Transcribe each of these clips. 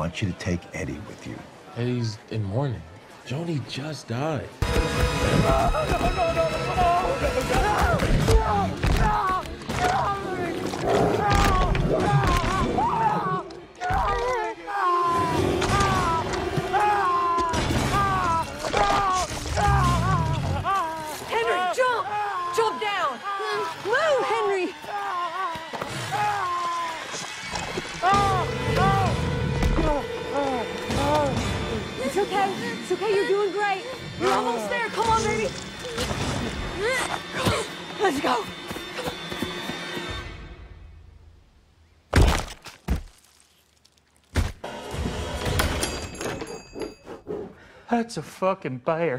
want you to take Eddie with you. Eddie's in mourning. Joni just died. Henry, jump! Jump down! Move, Henry! It's okay. It's okay. You're doing great. You're almost there. Come on, baby. Let's go. That's a fucking bear.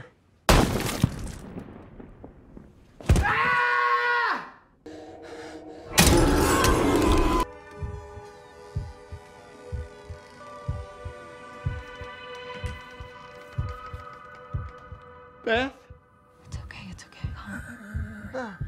Beth? It's okay. It's okay. Calm.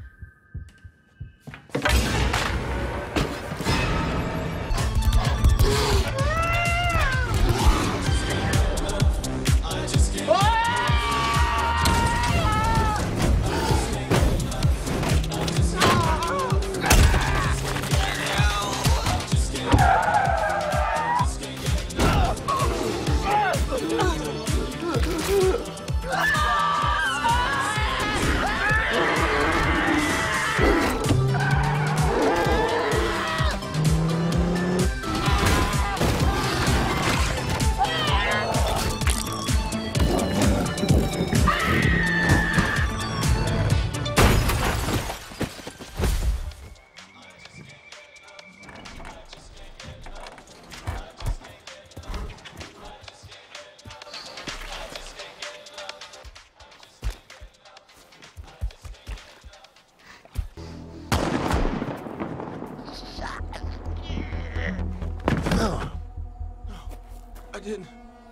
I didn't.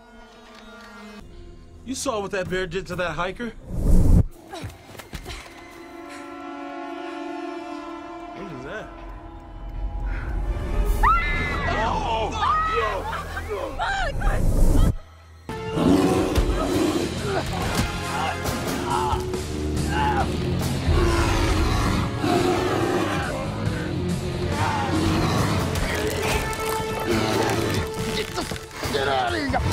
You saw what that bear did to that hiker? What is that? Get out of here!